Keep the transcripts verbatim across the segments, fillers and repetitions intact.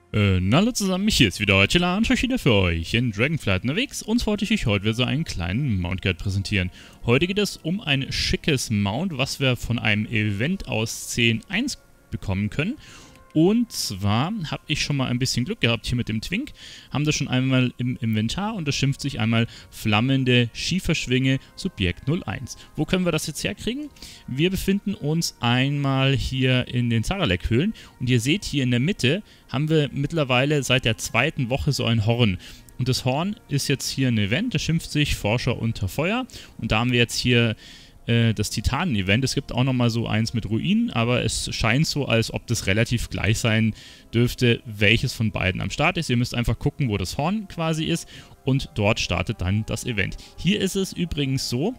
Äh, na hallo zusammen, mich hier ist wieder Chilla und ich wieder für euch in Dragonflight unterwegs und wollte ich euch heute wieder so einen kleinen Mount Guide präsentieren. Heute geht es um ein schickes Mount, was wir von einem Event aus zehn Punkt eins bekommen können. Und zwar habe ich schon mal ein bisschen Glück gehabt hier mit dem Twink, haben das schon einmal im Inventar und das schimpft sich einmal Flammende Schieferschwinge Subjekt null eins. Wo können wir das jetzt herkriegen? Wir befinden uns einmal hier in den Zaralek-Höhlen und ihr seht hier in der Mitte haben wir mittlerweile seit der zweiten Woche so ein Horn. Und das Horn ist jetzt hier ein Event, das schimpft sich Forscher unter Feuer und da haben wir jetzt hier das Titanen-Event. Es gibt auch nochmal so eins mit Ruinen, aber es scheint so, als ob das relativ gleich sein dürfte, welches von beiden am Start ist. Ihr müsst einfach gucken, wo das Horn quasi ist und dort startet dann das Event. Hier ist es übrigens so,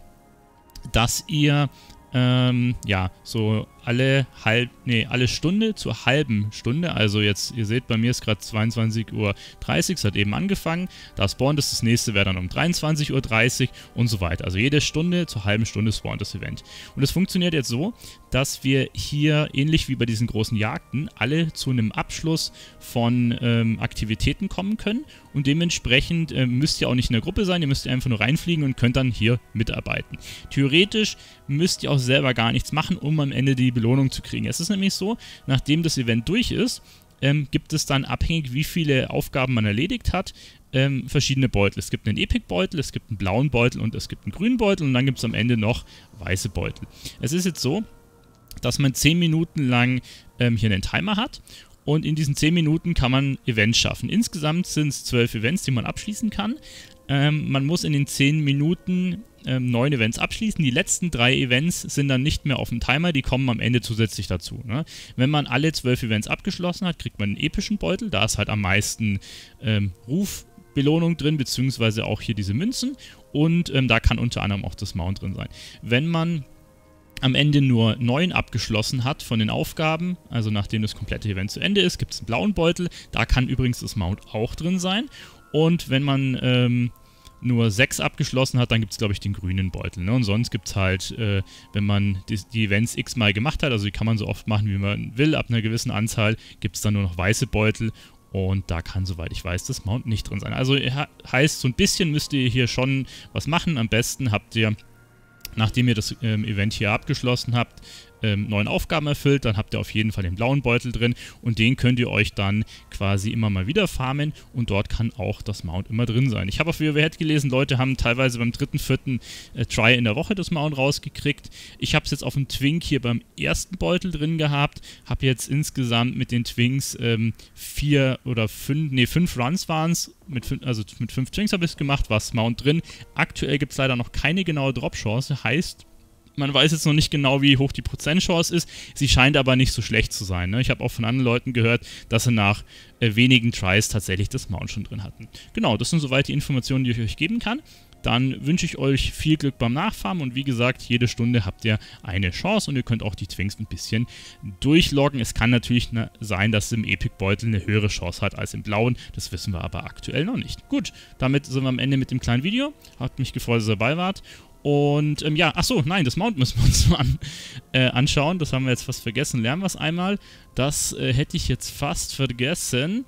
dass ihr ähm, ja, so alle halb, nee, alle Stunde zur halben Stunde, also jetzt, ihr seht, bei mir ist gerade zweiundzwanzig Uhr dreißig, es hat eben angefangen, da spawnt es, das nächste wäre dann um dreiundzwanzig Uhr dreißig und so weiter. Also jede Stunde zur halben Stunde spawnt das Event. Und es funktioniert jetzt so, dass wir hier, ähnlich wie bei diesen großen Jagden, alle zu einem Abschluss von ähm, Aktivitäten kommen können und dementsprechend äh, müsst ihr auch nicht in der Gruppe sein, ihr müsst einfach nur reinfliegen und könnt dann hier mitarbeiten. Theoretisch müsst ihr auch selber gar nichts machen, um am Ende die Belohnung zu kriegen. Es ist nämlich so, nachdem das Event durch ist, ähm, gibt es dann abhängig, wie viele Aufgaben man erledigt hat, ähm, verschiedene Beutel. Es gibt einen Epic-Beutel, es gibt einen blauen Beutel und es gibt einen grünen Beutel und dann gibt es am Ende noch weiße Beutel. Es ist jetzt so, dass man zehn Minuten lang ähm, hier einen Timer hat und in diesen zehn Minuten kann man Events schaffen. Insgesamt sind es zwölf Events, die man abschließen kann. Ähm, man muss in den zehn Minuten ähm, neun Events abschließen. Die letzten drei Events sind dann nicht mehr auf dem Timer, die kommen am Ende zusätzlich dazu. Ne? Wenn man alle zwölf Events abgeschlossen hat, kriegt man einen epischen Beutel. Da ist halt am meisten ähm, Rufbelohnung drin, beziehungsweise auch hier diese Münzen. Und ähm, da kann unter anderem auch das Mount drin sein. Wenn man am Ende nur neun abgeschlossen hat von den Aufgaben, also nachdem das komplette Event zu Ende ist, gibt es einen blauen Beutel. Da kann übrigens das Mount auch drin sein. Und wenn man ähm, nur sechs abgeschlossen hat, dann gibt es, glaube ich, den grünen Beutel. Ne? Und sonst gibt es halt, äh, wenn man die, die Events x-mal gemacht hat, also die kann man so oft machen, wie man will, ab einer gewissen Anzahl, gibt es dann nur noch weiße Beutel. Und da kann, soweit ich weiß, das Mount nicht drin sein. Also heißt, so ein bisschen müsst ihr hier schon was machen. Am besten habt ihr, nachdem ihr das ähm, Event hier abgeschlossen habt, ähm, neun Aufgaben erfüllt, dann habt ihr auf jeden Fall den blauen Beutel drin und den könnt ihr euch dann quasi immer mal wieder farmen und dort kann auch das Mount immer drin sein. Ich habe auf WoWhead gelesen, Leute haben teilweise beim dritten, vierten äh, Try in der Woche das Mount rausgekriegt. Ich habe es jetzt auf dem Twink hier beim ersten Beutel drin gehabt, habe jetzt insgesamt mit den Twinks ähm, vier oder fünf, nee, fünf Runs waren es, mit fünf, also mit fünf Twinks habe ich es gemacht, war das Mount drin. Aktuell gibt es leider noch keine genaue Drop-Chance, heißt, man weiß jetzt noch nicht genau, wie hoch die Prozentchance ist. Sie scheint aber nicht so schlecht zu sein. Ne? Ich habe auch von anderen Leuten gehört, dass sie nach äh, wenigen Tries tatsächlich das Mount schon drin hatten. Genau, das sind soweit die Informationen, die ich euch geben kann. Dann wünsche ich euch viel Glück beim Nachfarmen und wie gesagt, jede Stunde habt ihr eine Chance und ihr könnt auch die Twinks ein bisschen durchloggen. Es kann natürlich sein, dass es im Epic-Beutel eine höhere Chance hat als im blauen. Das wissen wir aber aktuell noch nicht. Gut, damit sind wir am Ende mit dem kleinen Video. Hat mich gefreut, dass ihr dabei wart. Und ähm, ja, achso, nein, das Mount müssen wir uns mal an, äh, anschauen. Das haben wir jetzt fast vergessen. Lernen wir es einmal. Das äh, hätte ich jetzt fast vergessen.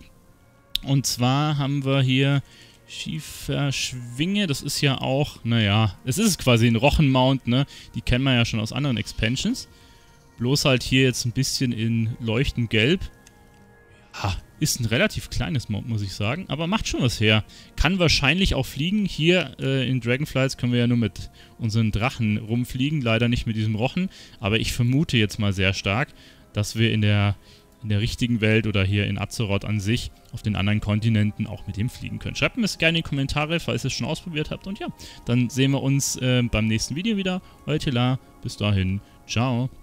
Und zwar haben wir hier Schieferschwinge. Das ist ja auch, naja, es ist quasi ein Rochenmount, ne? Die kennen wir ja schon aus anderen Expansions. Bloß halt hier jetzt ein bisschen in leuchtend gelb. Ha, ist ein relativ kleines Mount, muss ich sagen, aber macht schon was her. Kann wahrscheinlich auch fliegen. Hier äh, in Dragonflights können wir ja nur mit unseren Drachen rumfliegen, leider nicht mit diesem Rochen. Aber ich vermute jetzt mal sehr stark, dass wir in der, in der richtigen Welt oder hier in Azeroth an sich auf den anderen Kontinenten auch mit dem fliegen können. Schreibt mir das gerne in die Kommentare, falls ihr es schon ausprobiert habt. Und ja, dann sehen wir uns äh, beim nächsten Video wieder. Euer Tila, bis dahin, ciao.